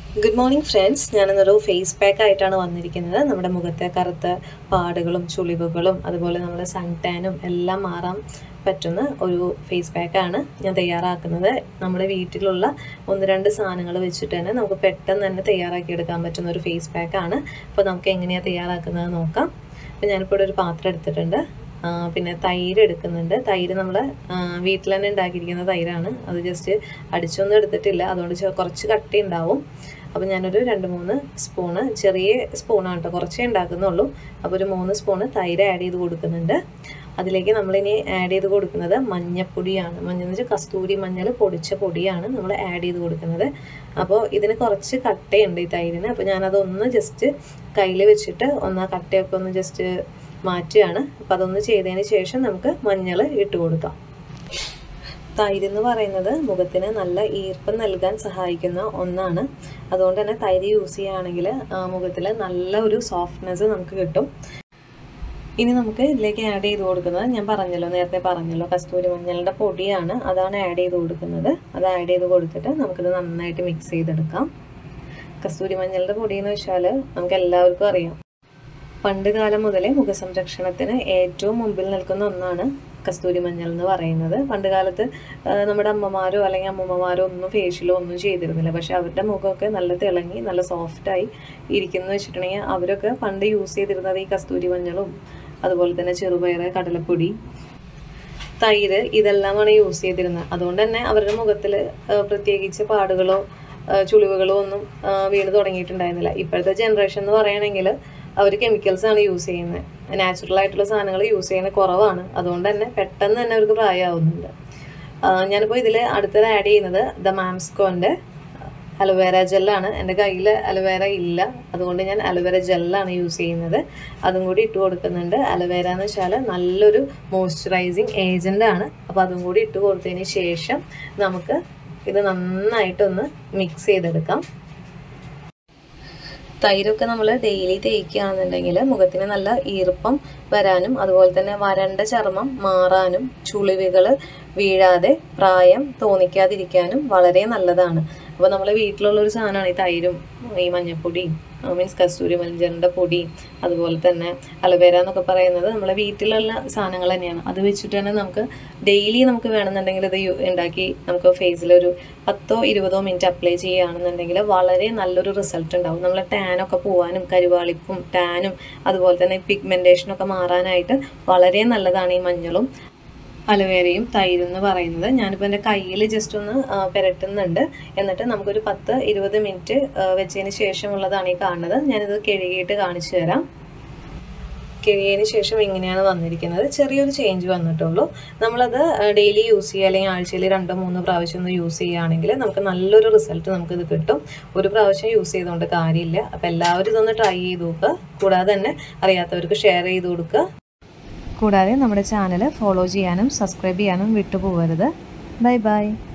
Good morning friends. ഞാനൊരു face pack ആയിട്ടാണ് വന്നിരിക്കുന്നത്. നമ്മുടെ മുഖത്തെ കറുത്ത പാടുകളും ചുളിവുകളും അതുപോലെ നമ്മുടെ സൺ ടാനും എല്ലാം മാറാൻ പറ്റുന്ന ഒരു ഫേസ് പാക്ക് ആണ് ഞാൻ തയ്യാറാക്കുന്നത്. നമ്മുടെ വീട്ടിലുള്ള ഒന്ന് രണ്ട് സാധനങ്ങൾ വെച്ചിട്ട് തന്നെ നമുക്ക് പെട്ടെന്ന് തന്നെ തയ്യാറാക്കി എടുക്കാൻ പറ്റുന്ന ഒരു ഫേസ് പാക്ക് ആണ്. അപ്പോൾ നമുക്ക് എങ്ങനെയാണ് തയ്യാറാക്കുന്നത് നോക്കാം. അപ്പോൾ ഞാനിപ്പോൾ ഒരു പാത്രം എടുത്തിട്ടുണ്ട്. പിന്നെ തൈര് എടുക്കുന്നുണ്ട്. തൈര് നമ്മൾ വീട്ടിൽ തന്നെ ഉണ്ടാക്കിയിരിക്കുന്ന തൈരാണ്. അത് ജസ്റ്റ് അടിച്ചൊന്നും എടുത്തിട്ടില്ല, അതുകൊണ്ട് കുറച്ച് കട്ടി ഉണ്ടാവും. അപ്പോൾ ഞാനൊരു 2-3 സ്പൂണ്, ചെറിയ സ്പൂണാണ് കേട്ടോ, കുറച്ചേ ഉണ്ടാക്കുന്നുള്ളൂ. അപ്പോൾ ഒരു 3 സ്പൂണ് തൈര് ആഡ് ചെയ്ത് കൊടുക്കുന്നുണ്ട്. അതിലേക്ക് നമ്മളിനി ആഡ് ചെയ്ത് കൊടുക്കുന്നത് മഞ്ഞപ്പൊടിയാണ്. മഞ്ഞൾ എന്ന് വെച്ചാൽ കസ്തൂരി മഞ്ഞൾ പൊടിച്ച പൊടിയാണ് നമ്മൾ ആഡ് ചെയ്ത് കൊടുക്കുന്നത്. അപ്പോൾ ഇതിന് കുറച്ച് കട്ടയുണ്ട് ഈ തൈരിന്. അപ്പോൾ ഞാനതൊന്ന് ജസ്റ്റ് കയ്യിൽ വെച്ചിട്ട് ഒന്ന് കട്ടയൊക്കെ ഒന്ന് ജസ്റ്റ് മാറ്റുകയാണ്. അപ്പോൾ അതൊന്ന് ചെയ്തതിന് ശേഷം നമുക്ക് മഞ്ഞൾ ഇട്ട് കൊടുക്കാം. തൈര് എന്ന് പറയുന്നത് മുഖത്തിന് നല്ല ഈർപ്പം നൽകാൻ സഹായിക്കുന്ന ഒന്നാണ്. അതുകൊണ്ട് തന്നെ തൈര് യൂസ് ചെയ്യുകയാണെങ്കിൽ മുഖത്തിൽ നല്ല ഒരു സോഫ്റ്റ്നെസ് നമുക്ക് കിട്ടും. ഇനി നമുക്ക് ഇതിലേക്ക് ആഡ് ചെയ്ത് കൊടുക്കുന്നത് ഞാൻ നേരത്തെ പറഞ്ഞല്ലോ കസ്തൂരി മഞ്ഞളുടെ പൊടിയാണ്. അതാണ് ആഡ് ചെയ്ത് കൊടുക്കുന്നത്. അത് ആഡ് ചെയ്ത് കൊടുത്തിട്ട് നമുക്കിത് നന്നായിട്ട് മിക്സ് ചെയ്തെടുക്കാം. കസ്തൂരി മഞ്ഞളുടെ പൊടി എന്ന് വെച്ചാൽ നമുക്ക് എല്ലാവർക്കും അറിയാം, പണ്ട് കാലം മുതലേ മുഖസംരക്ഷണത്തിന് ഏറ്റവും മുമ്പിൽ നിൽക്കുന്ന ഒന്നാണ് കസ്തൂരി മഞ്ഞൾ എന്ന് പറയുന്നത്. പണ്ട് കാലത്ത് നമ്മുടെ അമ്മമാരോ അല്ലെങ്കിൽ അമ്മൂമ്മമാരോ ഒന്നും ഫേഷ്യലോ ഒന്നും ചെയ്തിരുന്നില്ല. പക്ഷെ അവരുടെ മുഖമൊക്കെ നല്ല തിളങ്ങി നല്ല സോഫ്റ്റായി ഇരിക്കുന്നു വെച്ചിട്ടുണ്ടെങ്കിൽ അവരൊക്കെ പണ്ട് യൂസ് ചെയ്തിരുന്നത് ഈ കസ്തൂരി മഞ്ഞളും അതുപോലെ തന്നെ ചെറുപയർ, കടലപ്പൊടി, തൈര് ഇതെല്ലാമാണ് യൂസ് ചെയ്തിരുന്നത്. അതുകൊണ്ട് തന്നെ അവരുടെ മുഖത്തിൽ പ്രത്യേകിച്ച് പാടുകളോ ചുളിവുകളോ ഒന്നും വീണ് തുടങ്ങിയിട്ടുണ്ടായിരുന്നില്ല. ഇപ്പോഴത്തെ ജനറേഷൻ എന്ന് പറയുകയാണെങ്കിൽ അവർ കെമിക്കൽസ് ആണ് യൂസ് ചെയ്യുന്നത്. നാച്ചുറൽ ആയിട്ടുള്ള സാധനങ്ങൾ യൂസ് ചെയ്യുന്നത് കുറവാണ്. അതുകൊണ്ട് തന്നെ പെട്ടെന്ന് തന്നെ അവർക്ക് പ്രായമാവുന്നുണ്ട്. ഞാനിപ്പോൾ ഇതിൽ അടുത്തത് ആഡ് ചെയ്യുന്നത് ദ മാംസ്കോൻ്റെ അലോവേര ജെല്ലാണ്. എൻ്റെ കയ്യിൽ അലോവേര ഇല്ല, അതുകൊണ്ട് ഞാൻ അലോവേര ജെല്ലാണ് യൂസ് ചെയ്യുന്നത്. അതും കൂടി ഇട്ട് കൊടുക്കുന്നുണ്ട്. അലോവേര എന്ന് വെച്ചാൽ നല്ലൊരു മോയ്സ്ചറൈസിങ് ഏജൻ്റാണ്. അപ്പോൾ അതും കൂടി ഇട്ട് കൊടുത്തതിന് ശേഷം നമുക്ക് ഇത് നന്നായിട്ടൊന്ന് മിക്സ് ചെയ്തെടുക്കാം. തൈരൊക്കെ നമ്മൾ ഡെയിലി തേക്കുകയാണെന്നുണ്ടെങ്കിൽ മുഖത്തിന് നല്ല ഈർപ്പം വരാനും അതുപോലെ തന്നെ വരണ്ട ചർമ്മം മാറാനും ചുളിവുകൾ വീഴാതെ പ്രായം തോന്നിക്കാതിരിക്കാനും വളരെ നല്ലതാണ്. അപ്പോൾ നമ്മൾ വീട്ടിലുള്ളൊരു സാധനമാണ് ഈ തൈരും ഈ മഞ്ഞൾപ്പൊടിയും മീൻസ് കസ്തൂരി മഞ്ഞളുടെ പൊടിയും അതുപോലെ തന്നെ അലോവേര എന്നൊക്കെ പറയുന്നത് നമ്മളെ വീട്ടിലുള്ള സാധനങ്ങൾ തന്നെയാണ്. അത് വെച്ചിട്ട് തന്നെ നമുക്ക് ഡെയിലി നമുക്ക് വേണമെന്നുണ്ടെങ്കിൽ ഇത് ഉണ്ടാക്കി നമുക്ക് ഫേസിലൊരു 10-20 മിനിറ്റ് അപ്ലൈ ചെയ്യുകയാണെന്നുണ്ടെങ്കിൽ വളരെ നല്ലൊരു റിസൾട്ട് ഉണ്ടാവും. നമ്മളെ ടാനൊക്കെ പോകാനും കരുവാളിപ്പും ടാനും അതുപോലെ തന്നെ പിഗ്മെൻറ്റേഷനൊക്കെ മാറാനായിട്ട് വളരെ നല്ലതാണ് ഈ മഞ്ഞളും അലോവേരയും തൈരും എന്ന് പറയുന്നത്. ഞാനിപ്പോൾ എൻ്റെ കയ്യിൽ ജസ്റ്റ് ഒന്ന് പുരട്ടുന്നുണ്ട്. എന്നിട്ട് നമുക്കൊരു 10-20 മിനിറ്റ് വെച്ചതിന് ശേഷമുള്ളതാണ് ഈ കാണുന്നത്. ഞാനിത് കഴുകിയിട്ട് കാണിച്ചു തരാം. കഴുകിയതിന് ശേഷം ഇങ്ങനെയാണ് വന്നിരിക്കുന്നത്. ചെറിയൊരു ചേഞ്ച് വന്നിട്ടുള്ളൂ. നമ്മളത് ഡെയിലി യൂസ് ചെയ്യുക അല്ലെങ്കിൽ ആഴ്ചയിൽ 2-3 പ്രാവശ്യം ഒന്ന് യൂസ് ചെയ്യുകയാണെങ്കിൽ നമുക്ക് നല്ലൊരു റിസൾട്ട് നമുക്കിത് കിട്ടും. ഒരു പ്രാവശ്യം യൂസ് ചെയ്തുകൊണ്ട് കാര്യമില്ല. അപ്പോൾ എല്ലാവരും ഇതൊന്ന് ട്രൈ ചെയ്ത് നോക്കുക. കൂടാതെ തന്നെ അറിയാത്തവർക്ക് ഷെയർ ചെയ്ത് കൊടുക്കുക. കൂടാതെ നമ്മുടെ ചാനൽ ഫോളോ ചെയ്യാനും സബ്സ്ക്രൈബ് ചെയ്യാനും വിട്ടുപോകരുത്. Bye bye.